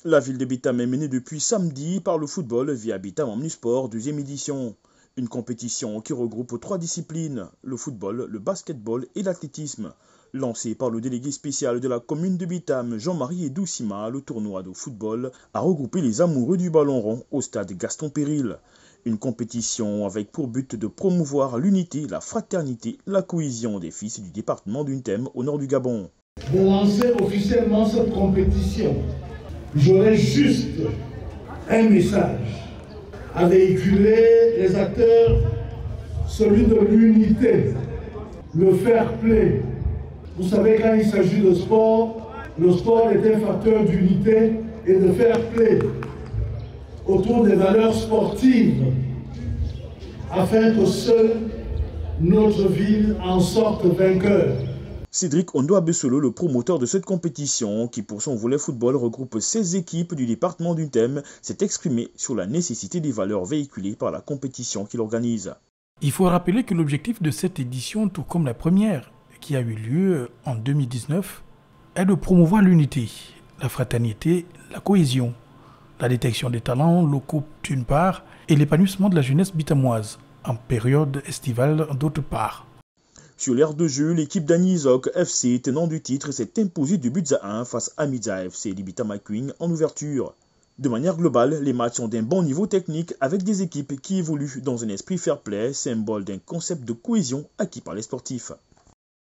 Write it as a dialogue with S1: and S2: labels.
S1: La ville de Bitam est menée depuis samedi par le football via Bitam Omnisport 2e édition. Une compétition qui regroupe 3 disciplines, le football, le basketball et l'athlétisme. Lancé par le délégué spécial de la commune de Bitam, Jean-Marie Edoussima, le tournoi de football a regroupé les amoureux du ballon rond au stade Gaston Péril. Une compétition avec pour but de promouvoir l'unité, la fraternité, la cohésion des fils du département d'Untem au nord du Gabon.
S2: De lancer officiellement cette compétition, j'aurais juste un message à véhiculer les acteurs, celui de l'unité, le fair play. Vous savez, quand il s'agit de sport, le sport est un facteur d'unité et de fair play autour des valeurs sportives, afin que seule notre ville en sorte vainqueur.
S1: Cédric Ondoa Bessolo, le promoteur de cette compétition, qui pour son volet football regroupe 16 équipes du département d'Untem, s'est exprimé sur la nécessité des valeurs véhiculées par la compétition qu'il organise.
S3: Il faut rappeler que l'objectif de cette édition, tout comme la première, qui a eu lieu en 2019, est de promouvoir l'unité, la fraternité, la cohésion, la détection des talents locaux d'une part et l'épanouissement de la jeunesse bitamoise en période estivale d'autre part.
S1: Sur l'aire de jeu, l'équipe d'Agnizok FC, tenant du titre, s'est imposée 2 buts à 1 face à Midza FC d'Ibitamakwing en ouverture. De manière globale, les matchs sont d'un bon niveau technique avec des équipes qui évoluent dans un esprit fair play, symbole d'un concept de cohésion acquis par les sportifs.